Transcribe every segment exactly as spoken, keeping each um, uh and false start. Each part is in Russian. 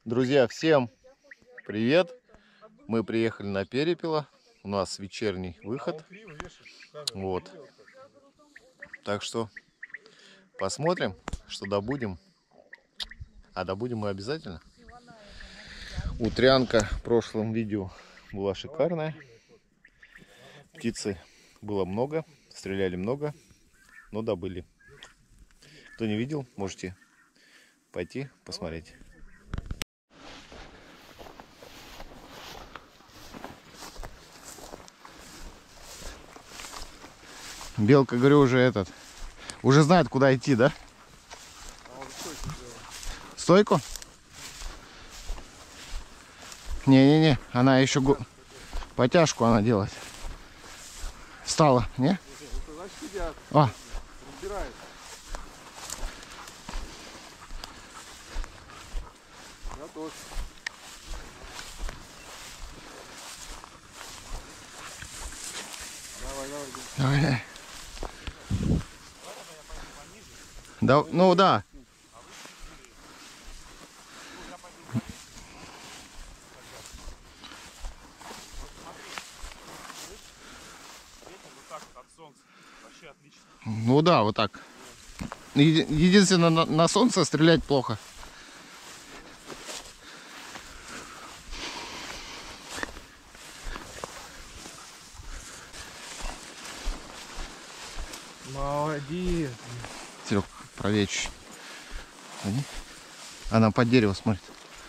Друзья, всем привет! Мы приехали на Перепело. У нас вечерний выход. Вот. Так что посмотрим, что добудем. А добудем мы обязательно. Утрянка в прошлом видео была шикарная. Птицы было много, стреляли много, но добыли. Кто не видел, можете пойти посмотреть. Белка, говорю, уже этот, уже знает, куда идти, да? Стойку? Не-не-не, она еще гу... потяжку она делает. Встала, не? О. Я тоже. Давай, давай. Давай. Да, ну да. Ну да, вот так. Еди- Единственное, на, на солнце стрелять плохо. Молодец. Серег, правее чуть. Она под дерево смотрит.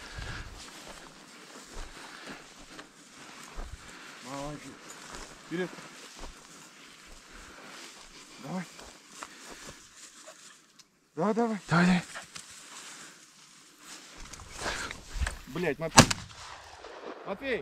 Молодец. Вперед. Давай. Давай, давай. Давай, давай. Блять, Матвей. Матвей.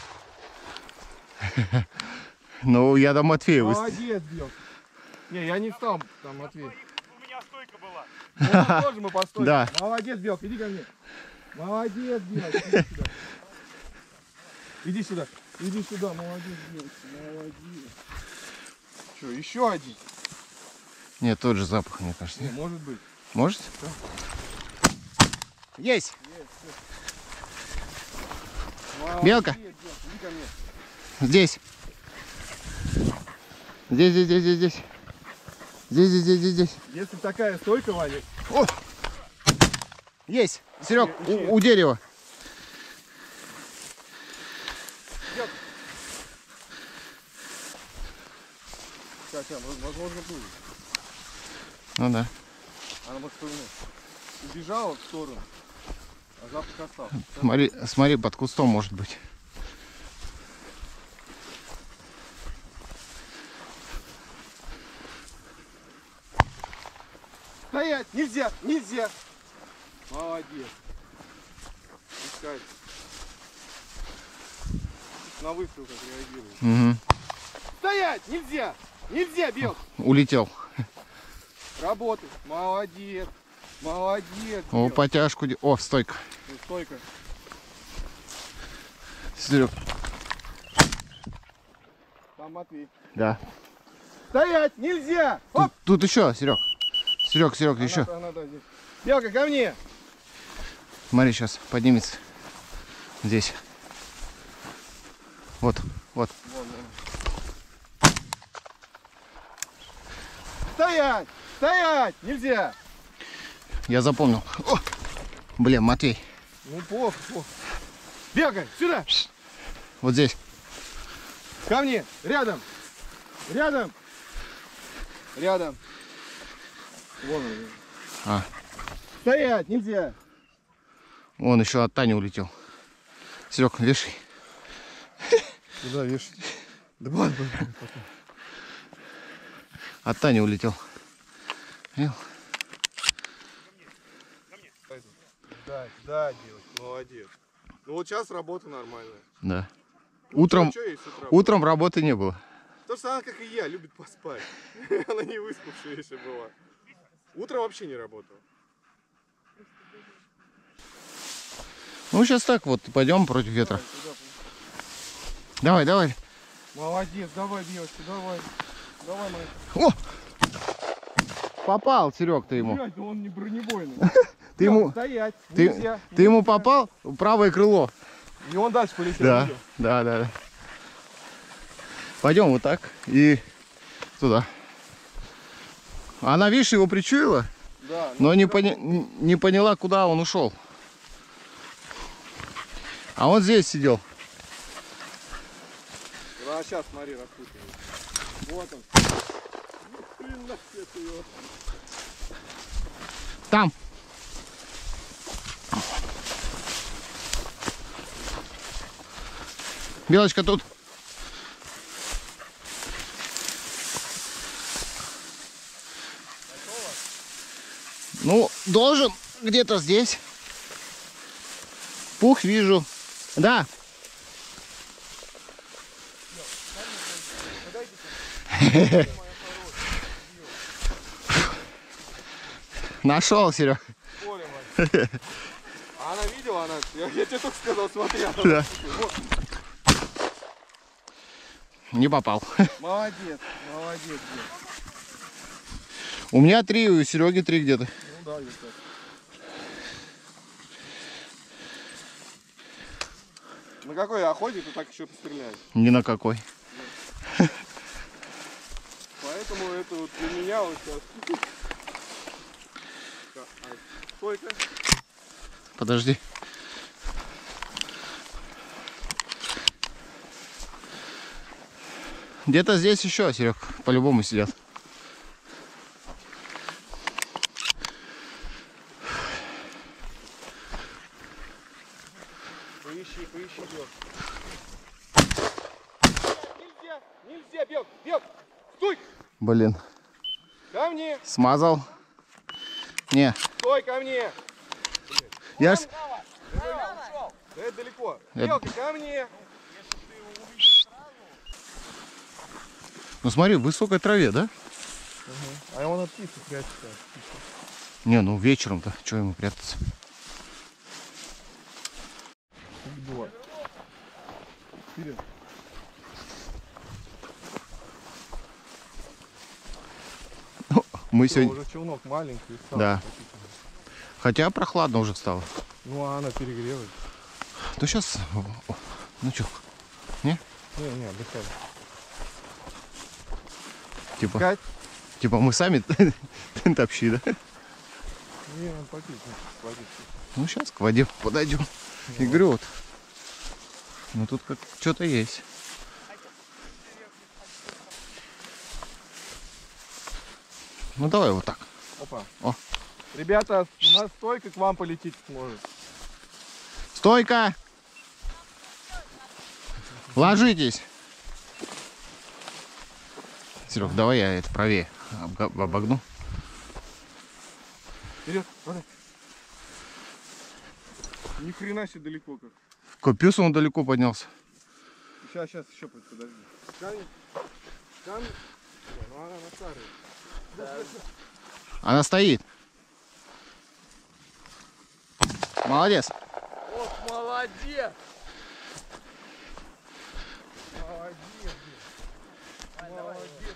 Ну, я до Матвея выставил. Молодец, бьет. Не, я не встал, там Матвей. У меня стойка была. Ну, тоже мы по стойке. Да. Молодец, Белка, иди ко мне. Молодец, Белка, иди сюда. Иди сюда. Иди сюда, молодец, Белка. Молодец. Что, еще один? Нет, тот же запах, мне кажется. Не, может быть. Может? Да. Есть! Есть, Белка. Молодец, Белка, иди ко мне. Здесь. Здесь, здесь, здесь, здесь, здесь. Здесь, здесь, здесь, здесь, здесь. Если такая стойка, Ваня. О! Есть! Серег, Ищи, ищи. у, у дерева. Идет. Сейчас, сейчас, возможно, будет. Ну да. Она может убежала в сторону, а запах остался. Смотри, смотри, под кустом может быть. Стоять! Нельзя! Нельзя! Молодец! Искать. На выстрел как реагирует. Угу. Стоять! Нельзя! Нельзя, Бел! Улетел. Работай! Молодец! Молодец! О, Бел. потяжку. де- О, стойка. Ну, стойка. Серег. Там Матвей. Да. Стоять! Нельзя! Тут, Оп! тут еще, Серег. Серег, Серег, Она- еще. она, да, здесь. Белка, ко мне! Смотри, сейчас поднимется. Здесь. Вот, вот. Вон, вон. Стоять! Стоять! Нельзя! Я запомнил. О! Блин, Матвей. Ну плохо, плохо. Бегай, сюда! Вот здесь. Ко мне! Рядом! Рядом! Рядом! Вон он. А, Стоять! Нельзя! он еще от Тани улетел. Серег, вешай. Куда вешать? Да ладно, потом. От Тани улетел. Видел? Да, да, девочка, молодец. Ну вот сейчас работа нормальная. Да. Ну, Утром, чё- чё ей с утра утром работы не было. То, что она, как и я, любит поспать. Она не выспавшаяся была. Утром вообще не работала. Ну, сейчас так вот, пойдем против ветра. Давай, давай. Молодец, давай, девочка, давай. Давай, моя. О! Попал, Серег, ты ему. Блядь, да он не бронебойный. Ты ему, Стоять. ты, Нельзя. ты ему попал в правое крыло. И он дальше полетел. Да, видел? да, да, да. Пойдем вот так и туда. Она, видишь, его причуяла, Да. но не, поня... не поняла, куда он ушел. А он здесь сидел. Ну, а сейчас, смотри, распутывает. Вот он. Блин, нафиг его. Там. Белочка тут. Ну, должен где-то здесь. Пух вижу. Да. Нашел, Серег. А она видела, она. Я, я тебе только сказал, смотри. Она Да. вот. Не попал. Молодец, молодец. Дед. У меня три, у Сереги три где-то. Ну да, где-то. На какой охоте ты так еще постреляешь? Ни на какой. Поэтому это вот для меня вот сейчас. Сколько? Подожди. Где-то здесь еще, Серег, по-любому сидят. Поищи, поищи, Бёк. Нельзя, нельзя, Бёк, Бёк, стой! Блин. Ко мне, Смазал. Не. стой ко мне. Я ж... Да это далеко. Это- Белка, ко мне. Ну смотри, в высокой траве, да? А он от птицы прячется. Не, ну вечером-то, что ему прятаться? Было. Вперед. Мы Всё, сегодня... уже челнок маленький стал. Да. Хотя прохладно уже стало. Ну а она перегрелась. Ну сейчас... Ну что? Не? Не, не, отдыхай. Типа, Кать? типа мы сами топщи, да? Не, он попить, попить. Ну сейчас к воде подойдем. И говорю, вот. Ну тут как что-то есть. Ну давай вот так. Опа. О. Ребята, у нас стойка к вам полететь сможет. Стойка! Ложитесь! Серег, давай я это правее обга- обогну. Вперед, давай. Ни хрена себе далеко как. Копюс он далеко поднялся. Сейчас, сейчас, еще подожди. Камень. Камень. Ну она на старой. Она стоит. Молодец. Ох, молодец! Молодец! Молодец!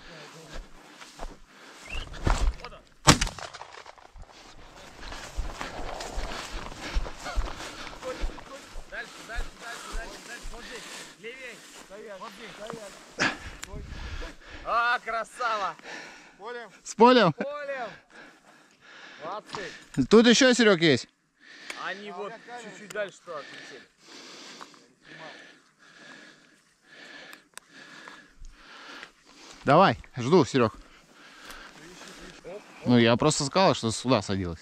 Дальше, дальше, дальше, дальше, дальше, вот здесь, левей. Стоять, вот здесь, стоять. Стой. А, красава. Полем. С полем. Полем. Молодцы. Тут еще, Серег, есть. Они вот чуть-чуть дальше что отлетели. Давай, жду, Серег. Ну, я просто сказал, что сюда садилась.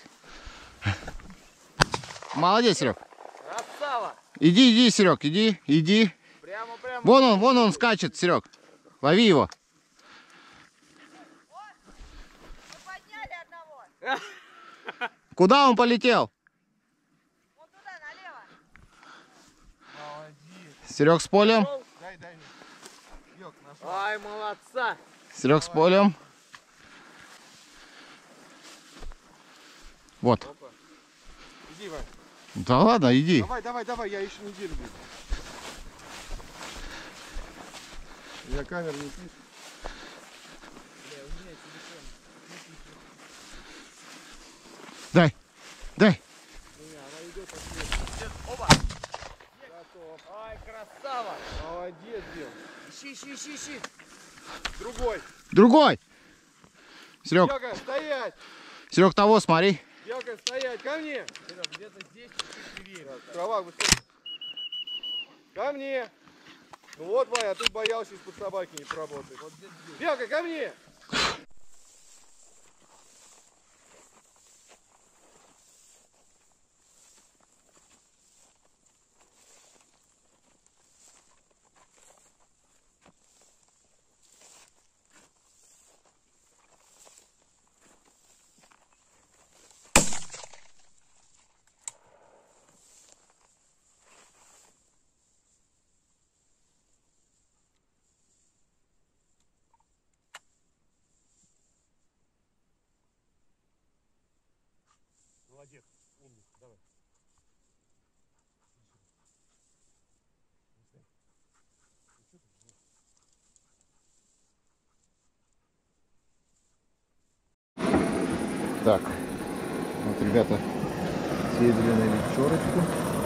Молодец, Серег. Красава. Иди, иди, Серег, иди, иди. Прямо, прямо. Вон он, вон он скачет, Серег. Лови его. Мы подняли одного. Куда он полетел? Вон туда, налево. Молодец. Серег с полем. Дай, дай мне. Ёк, нашел. Ай, молодца. Серег с полем. Вот. Опа. Иди, Вань. Да ладно, иди. Давай, давай, давай, я еще неделю буду. Я камеру не пишу. Дай, дай. Вперед, оба. Готов. Ай, красава. Молодец, Дим. Ищи, ищи, ищи, ищи. Другой. Другой! Серег, Белка, стоять. Серег, того смотри. Белка, стоять. Ко мне. Серег, где-то здесь чуть-чуть левее. Трава высокая. Ко мне. Ну вот, Ваня, а ты боялся, из-под собаки не поработает. Вот здесь, здесь. Белка, ко мне. Молодец, умник, давай. Так, вот ребята съездили на вечерочку.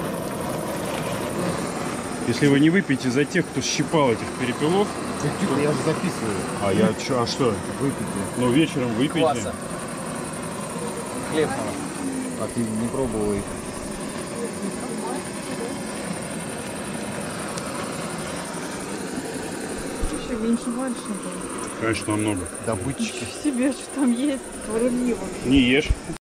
Если вы не выпьете за тех, кто щипал этих перепелов, Я же записываю. а я чё, а что? Выпейте. Ну вечером выпейте. Класса. Хлеб. А ты не пробовал их? Еще меньше больше было. Конечно, намного. Добытчики. Ничего себе, что там есть, творливо. Не ешь.